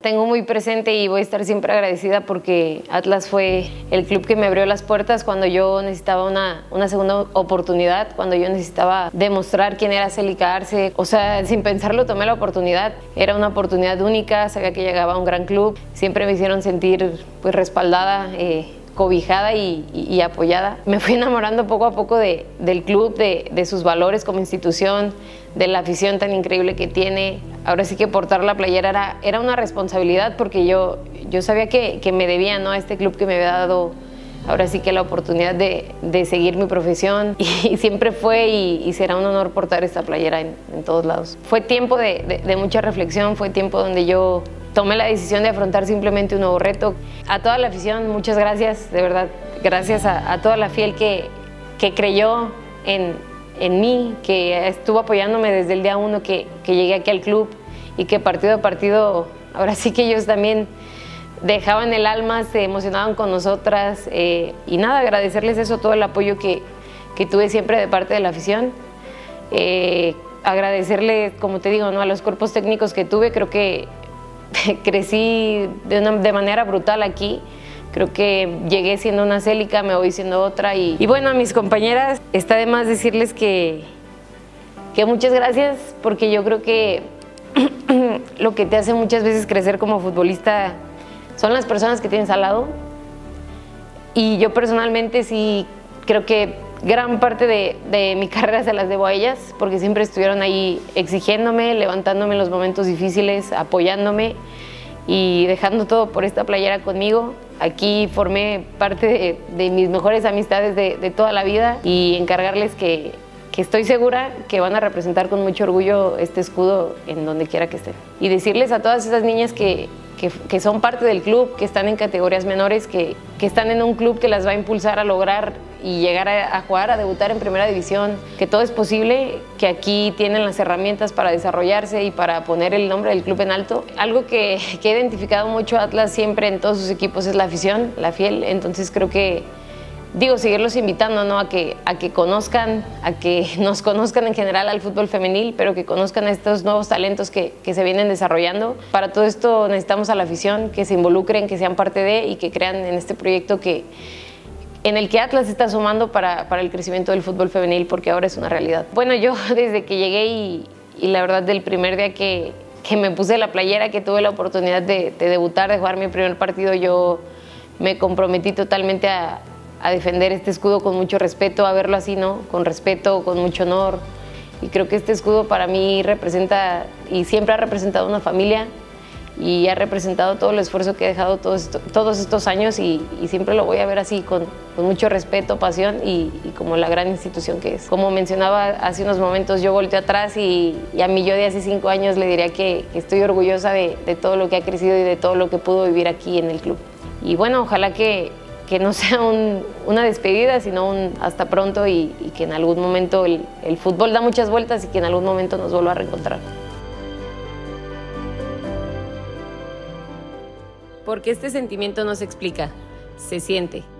tengo muy presente y voy a estar siempre agradecida porque Atlas fue el club que me abrió las puertas cuando yo necesitaba una segunda oportunidad, cuando yo necesitaba demostrar quién era Célica Arce. O sea, sin pensarlo tomé la oportunidad. Era una oportunidad única, sabía que llegaba a un gran club. Siempre me hicieron sentir pues respaldada, cobijada y apoyada. Me fui enamorando poco a poco del club, de sus valores como institución, de la afición tan increíble que tiene. Ahora sí que portar la playera era una responsabilidad porque yo sabía que me debía, ¿no?, a este club que me había dado ahora sí que la oportunidad de seguir mi profesión y siempre fue y será un honor portar esta playera en todos lados. Fue tiempo de mucha reflexión, fue tiempo donde yo tomé la decisión de afrontar simplemente un nuevo reto. A toda la afición, muchas gracias, de verdad. Gracias a toda la fiel que creyó en mí, que estuvo apoyándome desde el día 1 que llegué aquí al club y que partido a partido, ahora sí que ellos también dejaban el alma, se emocionaban con nosotras y nada, agradecerles eso, todo el apoyo que tuve siempre de parte de la afición. Agradecerle, como te digo, ¿no?, a los cuerpos técnicos que tuve. Creo que crecí de manera brutal aquí. Creo que llegué siendo una Célica, me voy siendo otra. Y bueno, a mis compañeras, está de más decirles que muchas gracias, porque yo creo que lo que te hace muchas veces crecer como futbolista son las personas que tienes al lado. Y yo personalmente sí creo que gran parte de mi carrera se las debo a ellas, porque siempre estuvieron ahí exigiéndome, levantándome en los momentos difíciles, apoyándome y dejando todo por esta playera conmigo. Aquí formé parte de mis mejores amistades de toda la vida y encargarles que estoy segura que van a representar con mucho orgullo este escudo en donde quiera que estén. Y decirles a todas esas niñas que son parte del club, que están en categorías menores, que están en un club que las va a impulsar a lograr y llegar a jugar, a debutar en primera división, que todo es posible, que aquí tienen las herramientas para desarrollarse y para poner el nombre del club en alto. Algo que he identificado mucho a Atlas siempre en todos sus equipos es la afición, la fiel. Entonces creo que, seguirlos invitando, ¿no?, a que conozcan, a que nos conozcan en general al fútbol femenil, pero que conozcan a estos nuevos talentos que se vienen desarrollando. Para todo esto necesitamos a la afición, que se involucren, que sean parte de y que crean en este proyecto en el que Atlas está sumando para el crecimiento del fútbol femenil, porque ahora es una realidad. Bueno, yo desde que llegué y la verdad del primer día que me puse la playera, que tuve la oportunidad de debutar, de jugar mi primer partido, yo me comprometí totalmente a defender este escudo con mucho respeto, a verlo así, ¿no?, con respeto, con mucho honor. Y creo que este escudo para mí representa y siempre ha representado una familia y ha representado todo el esfuerzo que he dejado todos estos años y siempre lo voy a ver así, con mucho respeto, pasión y como la gran institución que es. Como mencionaba hace unos momentos, yo volteo atrás y a mí yo de hace 5 años le diría que estoy orgullosa de todo lo que ha crecido y de todo lo que pudo vivir aquí en el club. Y bueno, ojalá que no sea una despedida, sino un hasta pronto y que en algún momento el fútbol da muchas vueltas y que en algún momento nos vuelva a reencontrar. Porque este sentimiento no se explica, se siente.